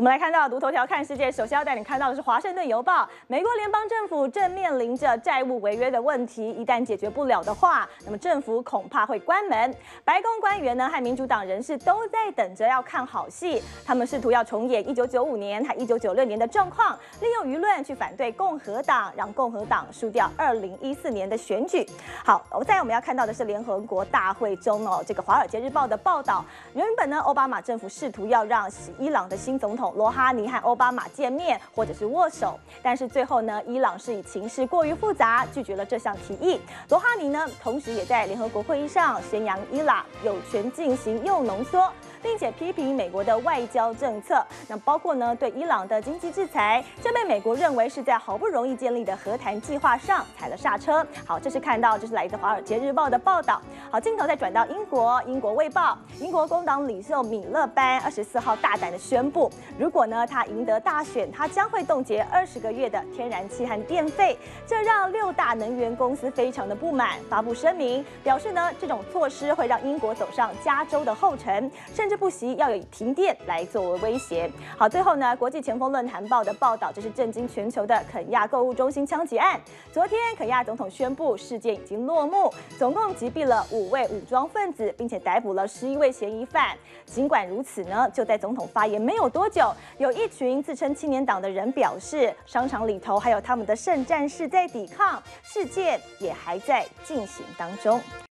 我们来看到读头条看世界，首先要带你看到的是《华盛顿邮报》，美国联邦政府正面临着债务违约的问题，一旦解决不了的话，那么政府恐怕会关门。白宫官员呢和民主党人士都在等着要看好戏，他们试图要重演1995年和1996年的状况，利用舆论去反对共和党，让共和党输掉2014年的选举。好，再来我们要看到的是联合国大会中这个《华尔街日报》的报道，原本呢奥巴马政府试图要让伊朗的新总统罗哈尼和奥巴马见面或者是握手，但是最后呢，伊朗是以情势过于复杂拒绝了这项提议。罗哈尼呢，同时也在联合国会议上宣扬伊朗有权进行铀浓缩，并且批评美国的外交政策，那包括呢对伊朗的经济制裁，这被美国认为是在好不容易建立的和谈计划上踩了刹车。好，这是看到这是来自《华尔街日报》的报道。好，镜头再转到英国，《英国卫报》，英国工党领袖米勒班24号大胆的宣布，如果呢他赢得大选，他将会冻结20个月的天然气和电费，这让6大能源公司非常的不满，发布声明表示呢这种措施会让英国走上加州的后尘，甚至不惜要以停电来作为威胁。好，最后呢，国际前锋论坛报的报道，这是震惊全球的肯亚购物中心枪击案。昨天，肯亚总统宣布事件已经落幕，总共击毙了5位武装分子，并且逮捕了11位嫌疑犯。尽管如此呢，就在总统发言没有多久，有一群自称青年党的人表示，商场里头还有他们的圣战士在抵抗，事件也还在进行当中。